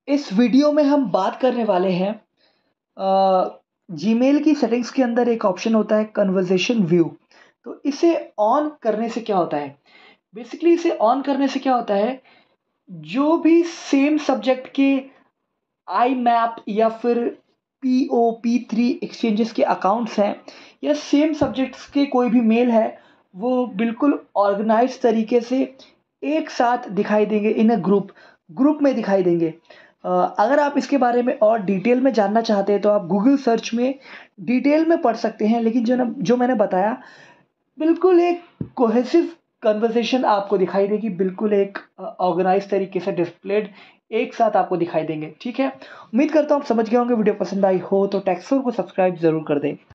इस वीडियो में हम बात करने वाले हैं जीमेल की सेटिंग्स के अंदर एक ऑप्शन होता है कन्वर्सेशन व्यू। तो इसे ऑन करने से क्या होता है? बेसिकली इसे ऑन करने से क्या होता है, जो भी सेम सब्जेक्ट के आई मैप या फिर PO P3 एक्सचेंजेस के अकाउंट्स हैं या सेम सब्जेक्ट्स के कोई भी मेल है, वो बिल्कुल ऑर्गेनाइज तरीके से एक साथ दिखाई देंगे इन अ ग्रुप में दिखाई देंगे। अगर आप इसके बारे में और डिटेल में जानना चाहते हैं तो आप गूगल सर्च में डिटेल में पढ़ सकते हैं, लेकिन जो मैंने बताया बिल्कुल एक कोहेसिव कन्वर्सेशन आपको दिखाई देगी, बिल्कुल एक ऑर्गेनाइज तरीके से डिस्प्लेड एक साथ आपको दिखाई देंगे। ठीक है, उम्मीद करता हूँ आप समझ गए होंगे। वीडियो पसंद आई हो तो टेक्सोर को सब्सक्राइब जरूर कर दें।